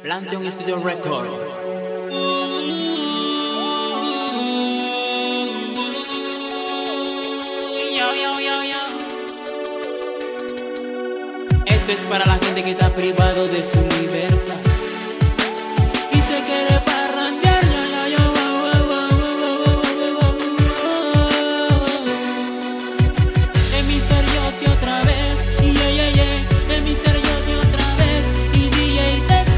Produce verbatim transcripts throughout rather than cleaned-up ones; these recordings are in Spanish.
Planteon Studio Record. Esto es para la gente que está privado de su libertad y se quiere parrandear. El Mister Yote otra vez, y yeah, yeah, yeah. El Mister Yote otra vez, y D J Tex.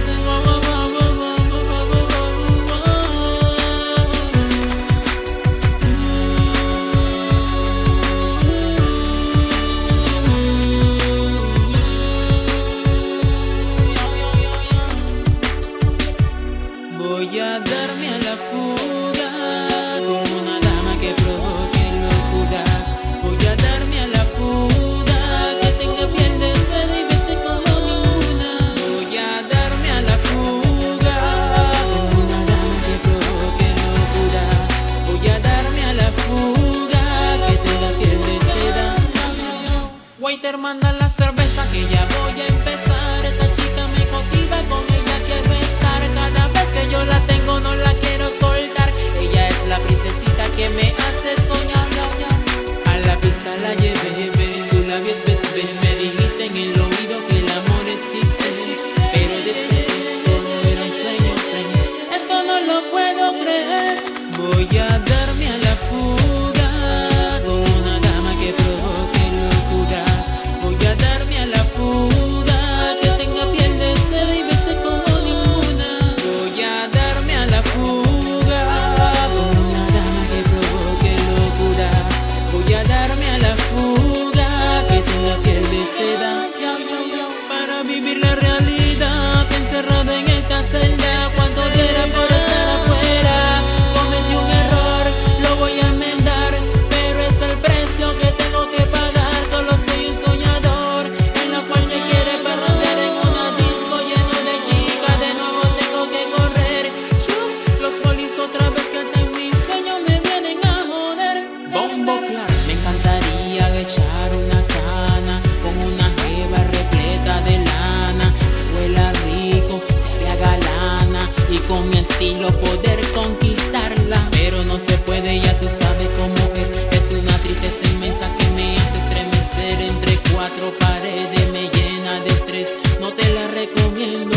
Voy a darme a la fuga con una dama que provoque locura. Voy a darme a la fuga, que tenga piel de seda y bese como ninguna. Voy a darme a la fuga con una dama que provoque locura. Voy a darme a la fuga, que tenga piel de seda. Waiter, manda la cerveza que ya voy a empezar. Esta chica me cautiva, con ella quiero estar. Cada vez que yo la tengo no la quiero soltar. Ella es la princesita que me hace soñar. A la pista la llevé, su labio es beso. Me dijiste en el oído que el amor existe, pero después solo era un sueño, friend. Esto no lo puedo creer. Voy a darme a la fuga con una dama que provoque locura. Voy a darme a la fuga, que tenga piel de seda y bese como ninguna. Voy a darme a la fuga con una dama que provoque locura. Voy a darme a la fuga, que tenga piel de seda. Para vivir la realidad, encerrado en esta celda. Cuando diera por estar afuera, cometí un error, lo voy a enmendar, pero es el precio que tengo que pagar. Solo soy un soñador, en la cual se quiere parrandear en una disco lleno de chicas. De nuevo tengo que correr. Just los polis otra vez, que hasta en mis sueños me vienen a joder. Bombo claro, me encantaría echar una cana con una jeva repleta de lana, que huela rico, se vea galana, y con mi estilo poder conquistarla. Pero no se puede, ya tú sabes cómo es. Es una tristeza inmensa que me hace estremecer. Entre cuatro paredes me llena de estrés. No te la recomiendo.